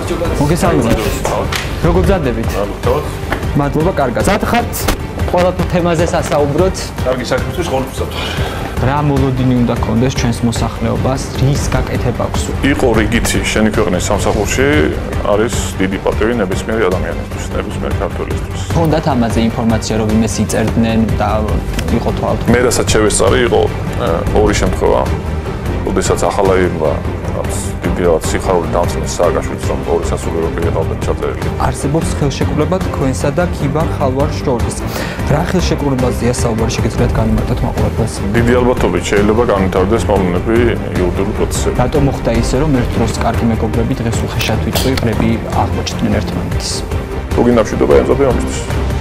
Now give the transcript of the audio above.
მოგესალმებით. როგორ გძადებით? მადლობა, კარგად. გძად ხართ? ყოველთვის თემაზე სასაუბროთ. კარგი საქმისთვის ყოველთვის. რა მოლოდინი უნდა გქონდეს ჩვენს მოსახლეობას, რის გაკეთება აქვს? იყო რიგითი შენი ქვეყნის სამსახურში არის დიდი პატივი ნებისმიერი ადამიანისთვის, ნებისმიერი ქართველისთვის. ჰქონდათ ამაზე ინფორმაცია, რომ იმეს იწერდნენ და იყო თვალთ. მე რასაც შევესწარი, იყო ორი შემთხვევა. როდესაც ახალაიებმა დიდი რაღაც სიხარული დამწნეს სააკაშვილს, რომ ორი სასულიერო იყავდათ ჩაწერილი. არსებობს ხელშეკრულება თქვენსა და ქიბარ ხალვარ შორის. რა ხელშეკრულებაზეა საუბარი, შეგიძლიათ განმარტოთ მაყურებელს? დიდი ალბათობით შეიძლება განვითარდეს მოვლენები იურიდიულ პროცესებში. რატომ მოხდა ისე, რომ ერთ დროს კარგი მეგობრები დღეს უხეშად ვიტყვი ყრები აღმოჩნდნენ ერთმანეთის? თუ გინდა მშვიდობა ემზადება ამისთვის.